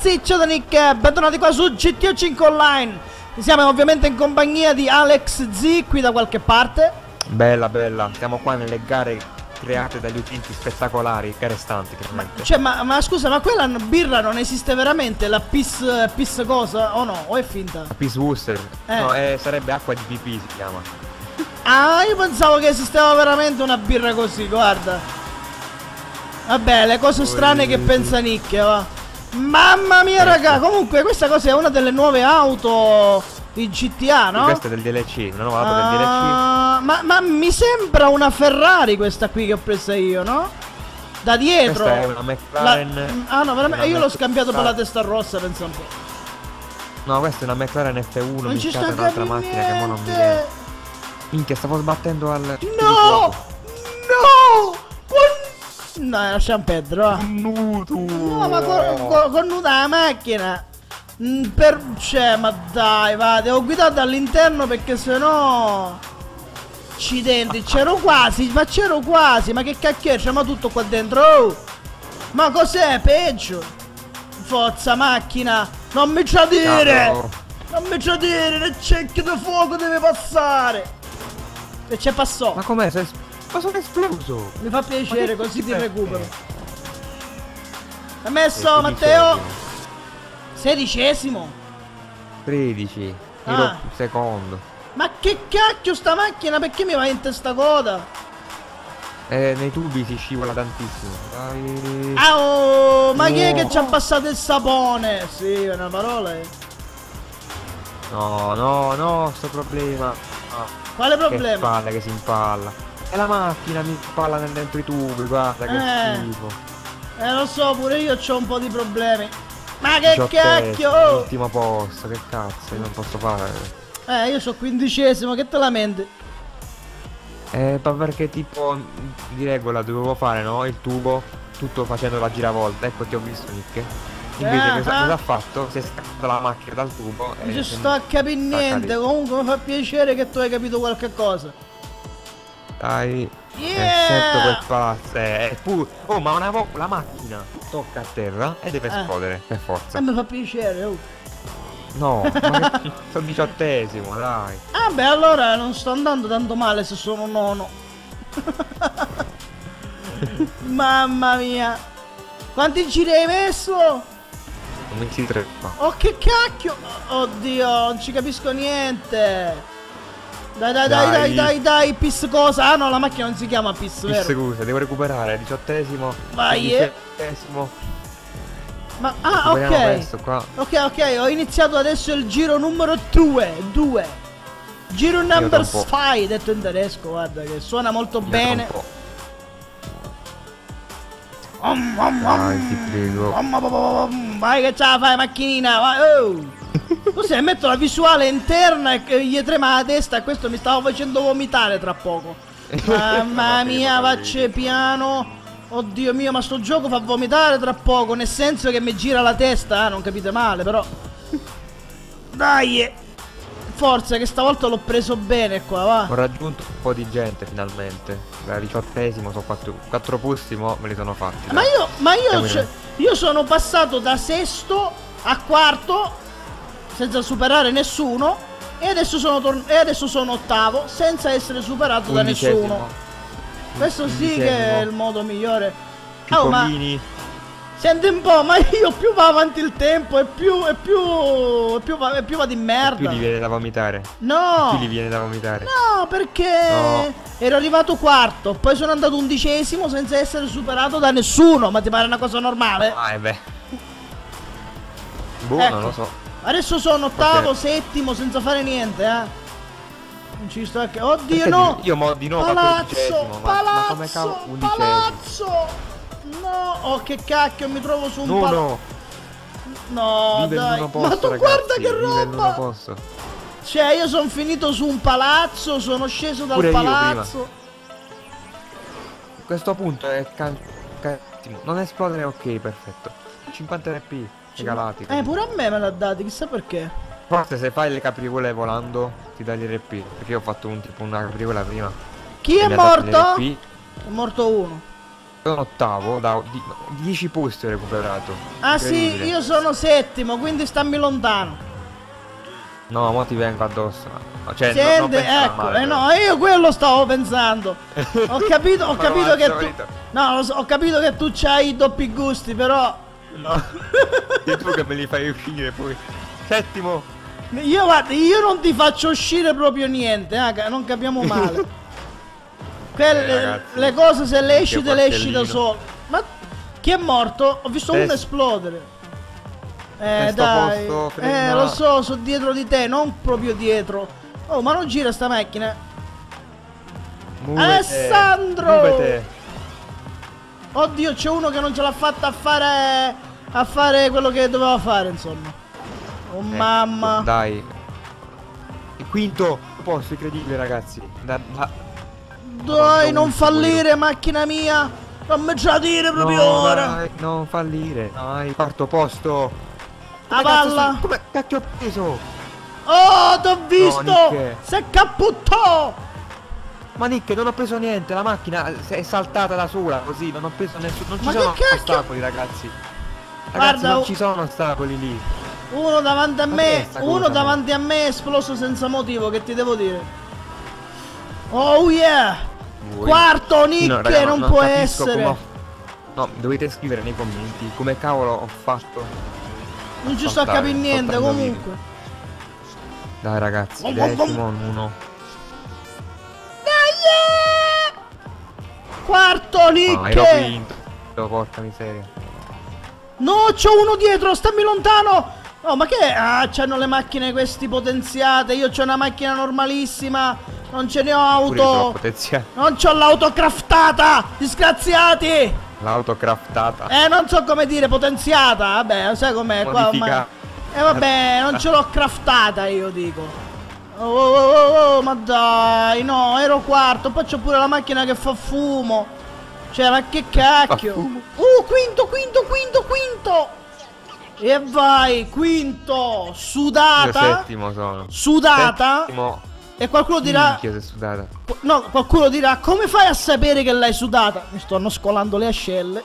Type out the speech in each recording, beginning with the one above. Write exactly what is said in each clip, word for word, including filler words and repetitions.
ragazzi, ciao da Nick, bentornati qua su G T A cinque Online. Siamo ovviamente in compagnia di Alex Z qui da qualche parte. Bella bella, siamo qua nelle gare create dagli utenti spettacolari, gare stanti chiaramente. Ma, cioè, ma, ma scusa, ma quella birra non esiste veramente? La Peace, Peace cosa? O no? O è finta? La Peace Wooster? Eh. No, eh, sarebbe acqua di pipì si chiama. Ah, io pensavo che esisteva veramente una birra così, guarda. Vabbè, le cose strane che pensa Nick, va. Mamma mia, raga, comunque questa cosa è una delle nuove auto di G T A, no? Questa è del D L C, una nuova auto uh, del D L C. Ma, ma mi sembra una Ferrari questa qui che ho presa io, no? Da dietro. Questa è una McLaren. La... Ah no, veramente, io l'ho scambiato per la McLaren. testa rossa, pensa un po'. No, questa è una McLaren F uno Non ci mischiata sta un'altra macchina che mo non mi viene. niente. Minchia, stavo sbattendo al... No! No! No, lasciamo perdere, va. Nudo! No, ma con, con, con nuda la macchina. Mm, per... Cioè, ma dai, va, devo guidare dall'interno perché sennò... Accidenti, c'ero quasi, ma c'ero quasi, ma che cacchio è? C'è ma tutto qua dentro, oh! Ma cos'è? Peggio! Forza macchina! Non mi c'ha dire! Cavolo. Non mi c'ha dire! Il cerchio di fuoco deve passare! E c'è passò! Ma com'è? Sei... Ma sono esploso! Mi fa piacere, così ti recupero. Hai Sei messo Matteo? Sedicesimo? tredici. Ah. Ero secondo. Ma che cacchio sta macchina? Perché mi va in testa coda? Eh, nei tubi si scivola tantissimo. Dai. Ah, oh, ma No. chi è che ci ha passato il sapone? Sì, è una parola. Eh. No, no, no, sto problema. Ah, Quale che problema? palle che si impalla. E la macchina mi impalla nel dentro i tubi, guarda che Eh. schifo. Eh, lo so, pure io ho un po' di problemi. Ma che diciottesimo, cacchio? Oh. Ultimo posto, che cazzo, io non posso fare. Eh, io sono quindicesimo, che te lamenti? Eh, ma perché tipo di regola dovevo fare, no? Il tubo, tutto facendo la giravolta. Ecco, ti ho visto, Nick. Invece Ah, cosa, ah. cosa ha fatto? Si è staccata la macchina dal tubo. Non e ci se sto a capire sta niente. cadendo. Comunque mi fa piacere che tu hai capito qualche cosa. Dai. Yeah! Eccetto quel palazzo. Eh, è pu- oh, ma una volta la macchina tocca a terra e deve Eh. esplodere, per forza. E mi fa piacere, oh. No, ma che- sono diciottesimo, dai. Ah beh, allora non sto andando tanto male se sono nono. Mamma mia. Quanti giri hai messo? Non mi si treppa. Oh che cacchio. Oddio, non ci capisco niente. Dai dai dai dai Dai. dai dai, Pis cosa? Ah no, la macchina non si chiama Pis, Mi vero? scusa, devo recuperare. Diciottesimo. Vai, eh. Dodicesimo. Ma ah Recuperiamo ok. questo qua. Ok ok, ho iniziato adesso il giro numero due. due. Giro number tra un po'. five, detto in tedesco, guarda che suona molto Io tra un bene. po'. Om, om, Dai, om. ti prego. Om, om, om, om. Vai che ce la fai macchinina, vai, oh. Così metto la visuale interna e che gli trema la testa e questo mi stava facendo vomitare tra poco. Mamma mia, facce piano. Oddio mio, ma sto gioco fa vomitare tra poco, nel senso che mi gira la testa, eh, non capite male, però. Dai! Forza che stavolta l'ho preso bene qua, va. Ho raggiunto un po' di gente finalmente. Da diciottesimo sono quattro, quattro posti, mo me li sono fatti. Ma dai. io, ma io, Siamo cioè, in- io sono passato da sesto a quarto senza superare nessuno e adesso sono, tor- e adesso sono ottavo senza essere superato da Undicesimo. nessuno. Questo sì che è Undicesimo. il modo migliore. Oh, ma Piccolini. senti un po', ma io più va avanti il tempo e più e più e più va, e più va di Più merda. gli viene da vomitare. No! Più gli viene da vomitare. No, perché No. ero arrivato quarto, poi sono andato undicesimo senza essere superato da nessuno. Ma ti pare una cosa normale? Ah, e beh. Boh, Ecco. non lo so. Adesso sono ottavo, Perché? settimo senza fare niente, eh. Non ci sto che. Oddio, Perché no! Io mo di nuovo Palazzo! quattordicesimo, ma, ma come Palazzo! cavolo? Undicesimo. Palazzo! No! Oh, che cacchio, mi trovo su un No, palazzo. no. No, Vive il dai. nono posto, Ma tu ragazzi, guarda che vive il nono roba! posto. Cioè, io sono finito su un palazzo, sono sceso dal Pure io palazzo. Questo punto è can... can- non esplodere, ok, perfetto. cinquanta R P regalati. Eh, pure a me me l'ha dati, chissà perché. Forse se fai le caprivole volando ti dà gli R P. Perché io ho fatto un tipo una caprivola prima. Chi e è mi ha dato gli morto? R P. È morto uno. sono ottavo, da dieci posti ho recuperato. Ah sì, io sono settimo, quindi stammi lontano. No, mo ti vengo addosso. Cioè, Senti, ecco, eh no, io quello stavo pensando. Ho capito, ho capito che tu... No, lo so, ho capito che tu c'hai i doppi gusti, però... No, e tu che me li fai uscire poi. Settimo. Io guarda, io non ti faccio uscire proprio niente, eh, non capiamo male. Quelle, eh, ragazzi, le cose se le esci te le esci da solo. Ma chi è morto? Ho visto uno esplodere. Eh dai, posto, eh lo so, sono dietro di te, non proprio dietro. Oh, ma non gira sta macchina. Muovete, Alessandro! Muovete. Oddio, c'è uno che non ce l'ha fatta a fare a fare quello che doveva fare, insomma. Oh eh, mamma. Dai. Il quinto posto, incredibile ragazzi. Da, da, dai, non fallire, macchina mia. Non me ce la dire proprio no, ora. Dai, non fallire. Dai, quarto posto. La palla! Come cacchio ho preso? Oh, t'ho visto! No, si capputtò! Ma Nick, non ho preso niente, la macchina è saltata da sola così, non ho preso nessuno. Non ci Ma sono che ostacoli, ragazzi. Ragazzi, guarda, non ci sono ostacoli lì. Uno davanti a me, uno davanti a me è esploso senza motivo, che ti devo dire? Oh yeah! Ui. Quarto Nick, no, raga, non, non può essere! Ho... No, dovete scrivere nei commenti come cavolo ho fatto. Non ci sto a capire niente comunque. Video. Dai ragazzi, oh, decimo oh, oh. uno. Dai! Quarto Nick! Ah, ero quinto. Porca miseria. No, c'ho uno dietro, stammi lontano! Oh, ma che? Ah, c'hanno le macchine questi potenziate. Io c'ho una macchina normalissima. Non ce ne ho auto. Non c'ho l'auto craftata! Disgraziati! L'auto craftata. Eh, non so come dire, potenziata. Vabbè, sai com'è qua ormai. Eh vabbè, non ce l'ho craftata io dico. Oh, oh, oh, oh, ma dai, no, ero quarto. Poi c'ho pure la macchina che fa fumo. Cioè, ma che cacchio. Uh, quinto, quinto, quinto, quinto. E vai, quinto. Sudata. Io settimo sono. Sudata. Settimo. E qualcuno dirà... Minchia, sudata. No, qualcuno dirà, come fai a sapere che l'hai sudata? Mi stanno scolando le ascelle.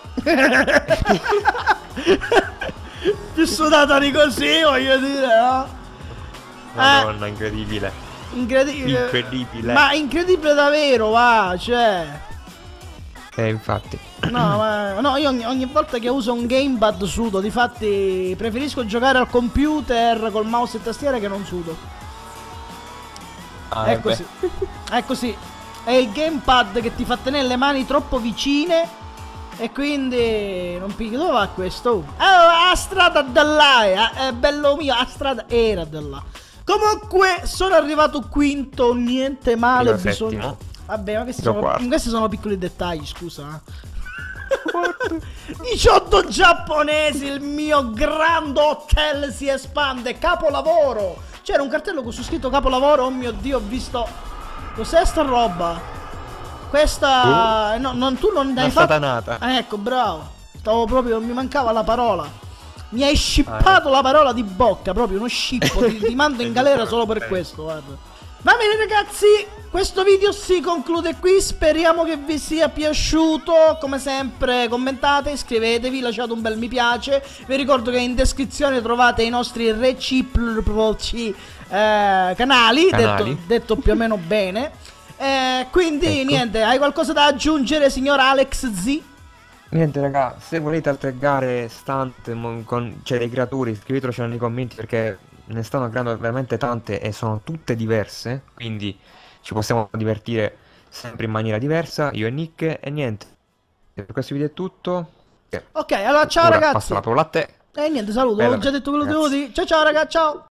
Più sudata di così, voglio dire, no? Madonna, eh, incredibile. Incredibile. Incredibile. Ma incredibile davvero, va, cioè... Eh, infatti. No, ma... No, io ogni, ogni volta che uso un gamepad sudo. Difatti preferisco giocare al computer col mouse e tastiera che non sudo. Ah, è così. È così. È il gamepad che ti fa tenere le mani troppo vicine e quindi non pigli. Dove va questo? Oh, la strada da là, è, è bello mio, la strada era da là. Comunque sono arrivato quinto, niente male, bisogna... Vabbè, ma questi sono, questi sono piccoli dettagli, scusa. diciotto giapponesi, il mio Grand Hotel si espande, capolavoro. C'era un cartello con su scritto capolavoro, oh mio Dio, ho visto... Cos'è sta roba? Questa... Uh, no, non, tu non hai fatto... satanata. Ah, ecco, bravo. Stavo proprio... mi mancava la parola. Mi hai scippato ah, la parola di bocca, proprio uno scippo. ti, ti mando in galera solo per questo, guarda. Va bene ragazzi, questo video si conclude qui, speriamo che vi sia piaciuto. Come sempre commentate, iscrivetevi, lasciate un bel mi piace. Vi ricordo che in descrizione trovate i nostri reciproci eh, canali, canali. Detto, detto più o meno bene. eh, Quindi ecco. Niente, hai qualcosa da aggiungere signor Alex Z? Niente raga, se volete altre gare stunt con cioè, dei creatori, scrivetelo nei commenti perché ne stanno creando veramente tante e sono tutte diverse, quindi ci possiamo divertire sempre in maniera diversa, io e Nick, e niente. Per questo video è tutto. Ok, allora ciao Ora ragazzi. passo la parola a te. E eh, niente, saluto, Bella, ho già detto quello che devo dire. Ciao ciao ragazzi, ciao.